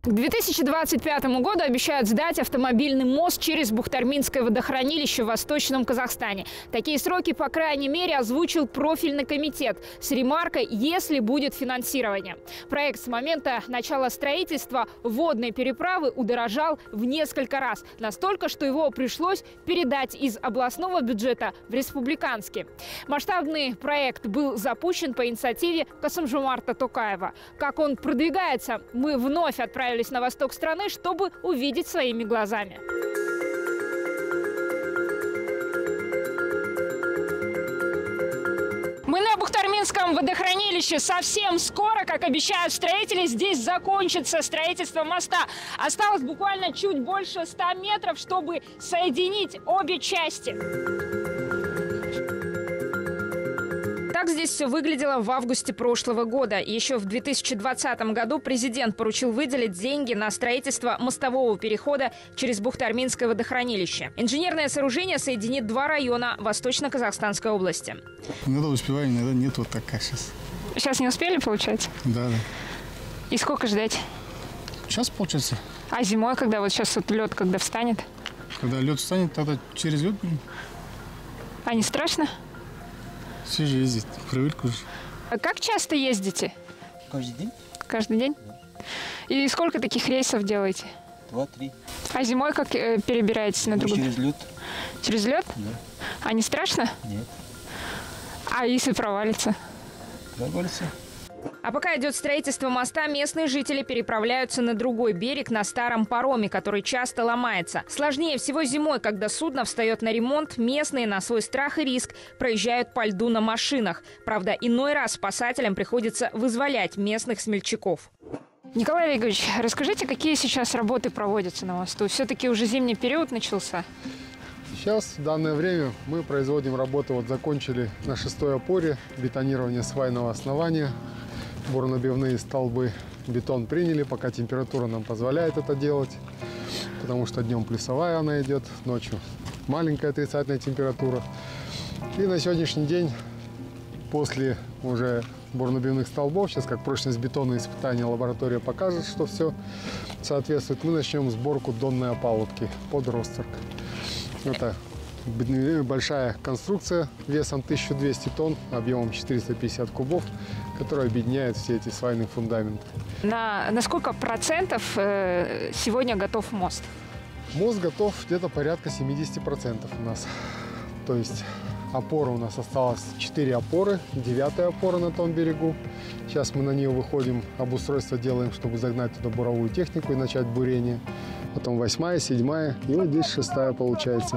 К 2025 году обещают сдать автомобильный мост через Бухтарминское водохранилище в Восточном Казахстане. Такие сроки, по крайней мере, озвучил профильный комитет с ремаркой «если будет финансирование». Проект с момента начала строительства водной переправы удорожал в несколько раз. Настолько, что его пришлось передать из областного бюджета в республиканский. Масштабный проект был запущен по инициативе Касым-Жомарта Токаева. Как он продвигается, мы вновь отправились на восток страны, чтобы увидеть своими глазами. Мы на Бухтарминском водохранилище. Совсем скоро, как обещают строители, здесь закончится строительство моста. Осталось буквально чуть больше 100 метров, чтобы соединить обе части. Так здесь все выглядело в августе прошлого года. Еще в 2020 году президент поручил выделить деньги на строительство мостового перехода через Бухтарминское водохранилище. Инженерное сооружение соединит два района Восточно-Казахстанской области. Иногда успеваем, иногда нет, вот такая сейчас. Сейчас не успели, получается? Да. И сколько ждать? Сейчас, получается. А зимой, когда вот сейчас вот лед, когда встанет? Когда лед встанет, тогда через лед. А не страшно? Все же ездит, привык уже. А как часто ездите? Каждый день. Каждый день? Да. И сколько таких рейсов делаете? 2-3. А зимой как перебираетесь на другую? Через лед. Через лед? Да. А не страшно? Нет. А если провалится? Провалится. А пока идет строительство моста, местные жители переправляются на другой берег на старом пароме, который часто ломается. Сложнее всего зимой, когда судно встает на ремонт, местные на свой страх и риск проезжают по льду на машинах. Правда, иной раз спасателям приходится вызволять местных смельчаков. Николай Олегович, расскажите, какие сейчас работы проводятся на мосту? Все-таки уже зимний период начался. Сейчас, в данное время, мы производим работу. Вот закончили на 6-й опоре бетонирование свайного основания. Бурнобивные столбы, бетон приняли, пока температура нам позволяет это делать, потому что днем плюсовая она идет, ночью маленькая отрицательная температура. И на сегодняшний день, после уже бурнобивных столбов, сейчас как прочность бетона испытания лаборатория покажет, что все соответствует, мы начнем сборку донной опалубки под росторг. Это большая конструкция весом 1200 тонн, объемом 450 кубов, которая объединяет все эти свайные фундаменты. На сколько процентов сегодня готов мост? Мост готов где-то порядка 70% у нас. То есть опора у нас осталось 4 опоры, 9-я опора на том берегу. Сейчас мы на нее выходим, обустройство делаем, чтобы загнать туда буровую технику и начать бурение. Потом 8-я, 7-я и вот здесь 6-я получается.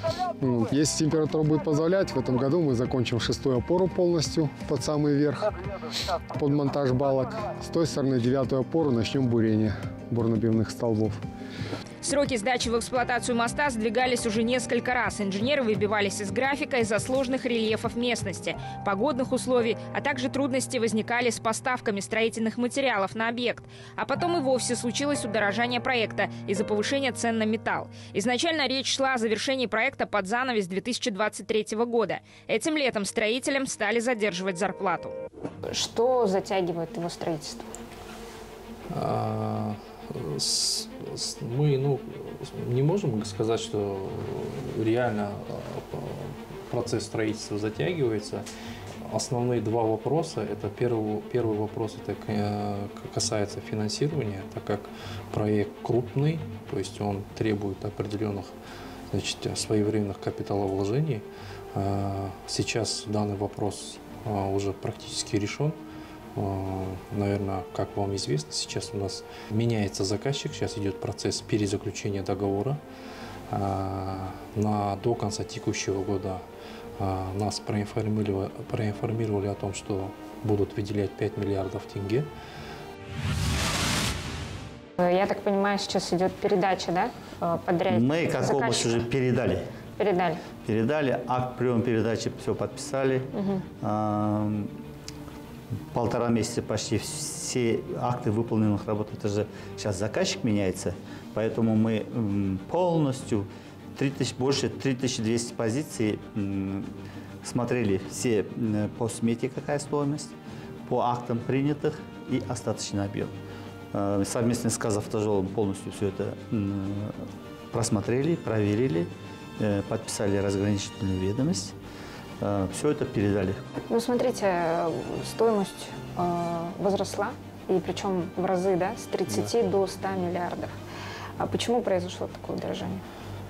Если температура будет позволять, в этом году мы закончим 6-ю опору полностью под самый верх, под монтаж балок. С той стороны 9-ю опору начнем бурение бурнобивных столбов. Сроки сдачи в эксплуатацию моста сдвигались уже несколько раз. Инженеры выбивались из графика из-за сложных рельефов местности, погодных условий, а также трудности возникали с поставками строительных материалов на объект. А потом и вовсе случилось удорожание проекта из-за повышения цен на металл. Изначально речь шла о завершении проекта под занавес 2023 года. Этим летом строителям стали задерживать зарплату. Что затягивает его строительство? Мы не можем сказать, что реально процесс строительства затягивается. Основные два вопроса. Это первый вопрос, это касается финансирования, так как проект крупный, то есть он требует определенных, своевременных капиталовложений. Сейчас данный вопрос уже практически решен. Наверное, как вам известно, сейчас у нас меняется заказчик, сейчас идет процесс перезаключения договора. До конца текущего года нас проинформировали о том, что будут выделять 5 миллиардов тенге. Я так понимаю, сейчас идет передача, да, подряд? Мы как область уже передали. Передали, акт приема передачи все подписали. Угу. 1,5 месяца почти все акты выполненных работ. Это же сейчас заказчик меняется, поэтому мы полностью больше 3200 позиций смотрели все по смете, какая стоимость, по актам принятых и остаточный объем. Совместно с Казавтожолом полностью все это просмотрели, проверили, подписали разграничительную ведомость. Все это передали. Ну, смотрите, стоимость возросла, и причем в разы, да, с 30 до 100 миллиардов. А почему произошло такое удорожание?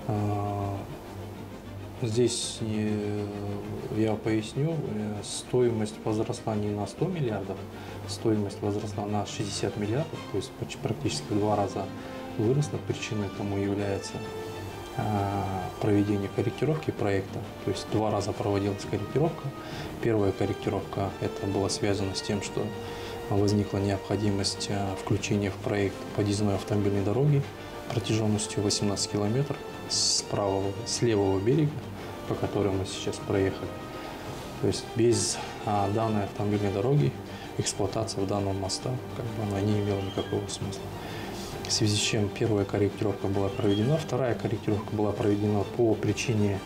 Здесь я поясню, стоимость возросла не на 100 миллиардов, стоимость возросла на 60 миллиардов, то есть практически в 2 раза выросла. Причиной тому является проведение корректировки проекта, то есть 2 раза проводилась корректировка. Первая корректировка это было связано с тем, что возникла необходимость включения в проект подъездной автомобильной дороги протяженностью 18 километров с левого берега, по которой мы сейчас проехали. То есть без данной автомобильной дороги эксплуатация данного моста она не имела никакого смысла. В связи с чем первая корректировка была проведена, вторая корректировка была проведена по причине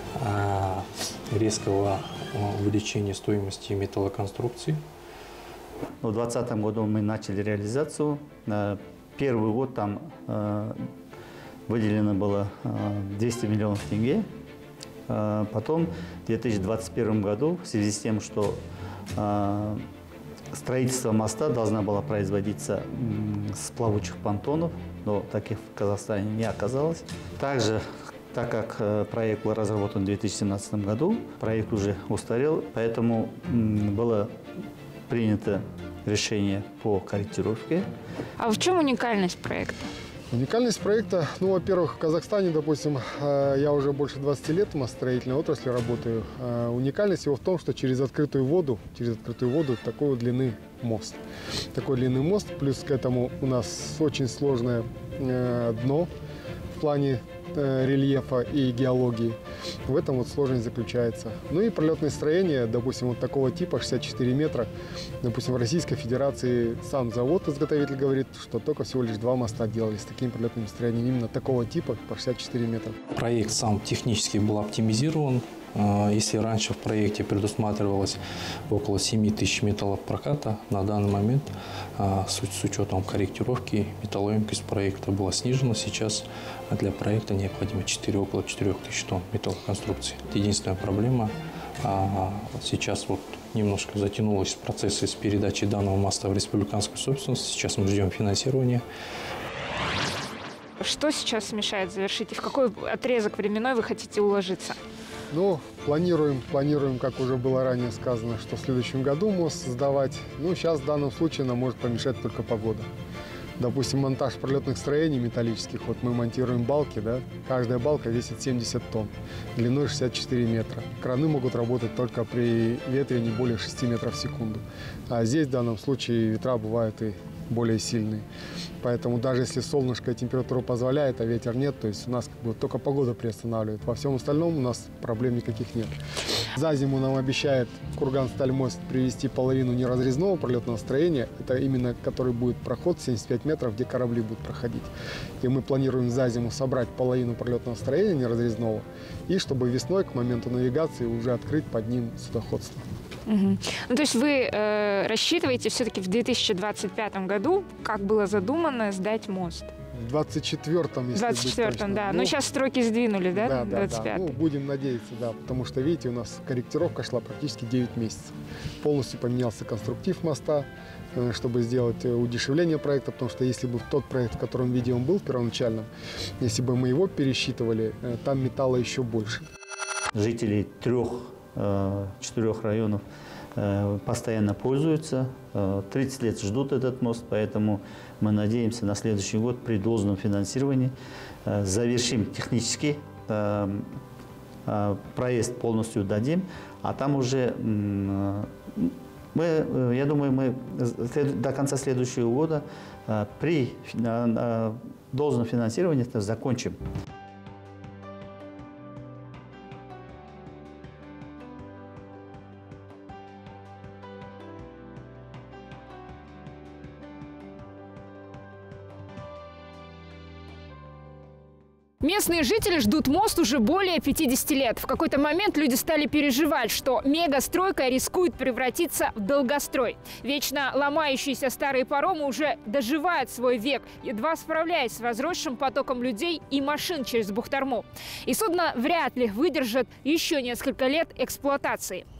резкого увеличения стоимости металлоконструкции. В 2020 году мы начали реализацию. Первый год там выделено было 200 миллионов тенге. Потом в 2021 году, в связи с тем, что строительство моста должна была производиться с плавучих понтонов, но таких в Казахстане не оказалось. Также, так как проект был разработан в 2017 году, проект уже устарел, поэтому было принято решение по корректировке. А в чем уникальность проекта? Уникальность проекта, ну, во-первых, в Казахстане, допустим, я уже больше 20 лет в мостостроительной отрасли работаю. Уникальность его в том, что через открытую воду такой длины мост. Такой длинный мост, плюс к этому у нас очень сложное дно в плане рельефа и геологии. В этом вот сложность заключается. Ну и пролетное строение, допустим, вот такого типа, 64 метра. Допустим, в Российской Федерации сам завод-изготовитель говорит, что только всего лишь 2 моста делали с таким пролетным строением именно такого типа по 64 метра. Проект сам технически был оптимизирован. Если раньше в проекте предусматривалось около 7 тысяч металлов проката, на данный момент с учетом корректировки металлоемкость проекта была снижена. Сейчас для проекта необходимо около 4 тысяч тонн металлоконструкции. Это единственная проблема. Сейчас вот немножко затянулось процессы с передачей данного моста в республиканскую собственность. Сейчас мы ждем финансирования. Что сейчас мешает завершить и в какой отрезок временной вы хотите уложиться? Ну, планируем, как уже было ранее сказано, что в следующем году мост сдавать. Ну, сейчас в данном случае нам может помешать только погода. Допустим, монтаж пролетных строений металлических. Вот мы монтируем балки, да, каждая балка весит 70 тонн, длиной 64 метра. Краны могут работать только при ветре не более 6 метров в секунду. А здесь в данном случае ветра бывают и более сильные. Поэтому даже если солнышко и температура позволяет, а ветер нет, то есть у нас только погода приостанавливает. Во всем остальном у нас проблем никаких нет. За зиму нам обещает Курган-Стальмост привести половину неразрезного пролетного строения. Это именно который будет проход 75 метров, где корабли будут проходить. И мы планируем за зиму собрать половину пролетного строения неразрезного, и чтобы весной к моменту навигации уже открыть под ним судоходство. Угу. Ну, то есть вы рассчитываете все-таки в 2025 году, как было задумано, сдать мост? В 24-м, если 24-м, да. Ну, сейчас сроки сдвинули, да? Да, 25-й. Ну, будем надеяться, да. Потому что, видите, у нас корректировка шла практически 9 месяцев. Полностью поменялся конструктив моста, чтобы сделать удешевление проекта. Потому что если бы тот проект, в котором виде он был первоначальном, если бы мы его пересчитывали, там металла еще больше. Жители 3-4 районов постоянно пользуются, 30 лет ждут этот мост, поэтому мы надеемся на следующий год при должном финансировании завершим технически, проезд полностью дадим, а там уже я думаю, мы до конца следующего года при должном финансировании это закончим. Местные жители ждут мост уже более 50 лет. В какой-то момент люди стали переживать, что мегастройка рискует превратиться в долгострой. Вечно ломающиеся старые паромы уже доживают свой век, едва справляясь с возросшим потоком людей и машин через Бухтарму. И судно вряд ли выдержит еще несколько лет эксплуатации.